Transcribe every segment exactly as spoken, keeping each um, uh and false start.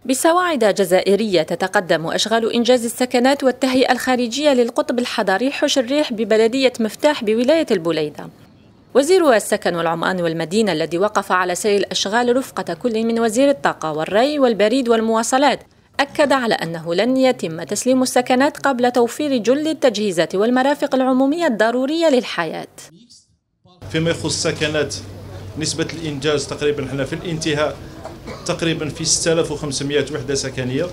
بسواعد جزائرية تتقدم أشغال إنجاز السكنات والتهيئة الخارجية للقطب الحضري حوش الريح ببلدية مفتاح بولاية البوليدة. وزير السكن والعمران والمدينة الذي وقف على سير الأشغال رفقة كل من وزير الطاقة والري والبريد والمواصلات أكد على أنه لن يتم تسليم السكنات قبل توفير جل التجهيزات والمرافق العمومية الضرورية للحياة. فيما يخص السكنات نسبة الإنجاز تقريبا احنا في الانتهاء تقريبا في ستة آلاف وخمسمائة وحدة سكنية.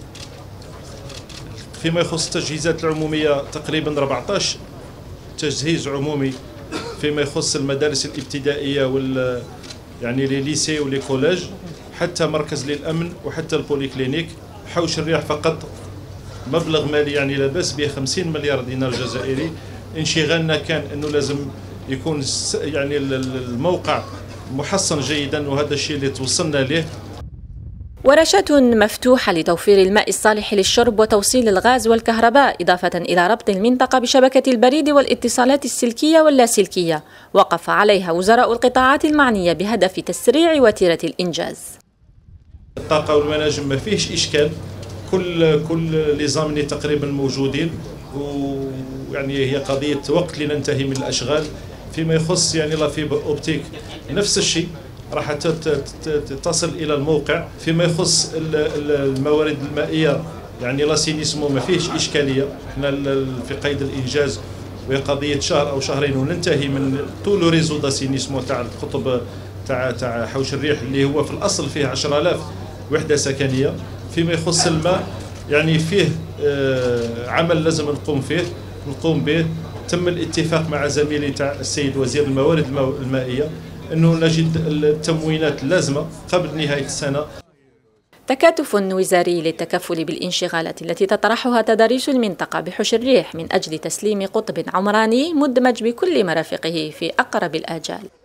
فيما يخص التجهيزات العمومية تقريبا أربعة عشر تجهيز عمومي فيما يخص المدارس الابتدائية وال يعني لي ليسي ولي كوليج حتى مركز للأمن وحتى البوليكلينيك. حوش الريح فقط مبلغ مالي يعني لا باس به خمسين مليار دينار جزائري. انشغالنا كان انه لازم يكون يعني الموقع محصن جيدا وهذا الشيء اللي توصلنا له. ورشات مفتوحة لتوفير الماء الصالح للشرب وتوصيل الغاز والكهرباء إضافة إلى ربط المنطقة بشبكة البريد والاتصالات السلكية واللاسلكية وقف عليها وزراء القطاعات المعنية بهدف تسريع وتيرة الإنجاز. الطاقة والمناجم ما فيهش إشكال، كل كل لي زامني تقريبا موجودين ويعني هي قضية وقت لننتهي من الأشغال. فيما يخص يعني لا فيبر أوبتيك نفس الشيء راح تصل الى الموقع. فيما يخص الموارد المائيه يعني لاسينيسمون ما فيهش اشكاليه، احنا في قيد الانجاز وهي قضيه شهر او شهرين وننتهي من طول ريزو داسينيسمون تاع القطب تاع تاع حوش الريح اللي هو في الاصل فيه عشرة آلاف وحده سكنيه. فيما يخص الماء يعني فيه عمل لازم نقوم فيه نقوم به. تم الاتفاق مع زميلي تاع السيد وزير الموارد المائيه أنه نجد التموينات اللازمة قبل نهاية السنة. تكاتف وزاري للتكفل بالانشغالات التي تطرحها تضاريس المنطقة بحوش الريح من أجل تسليم قطب عمراني مدمج بكل مرافقه في أقرب الآجال.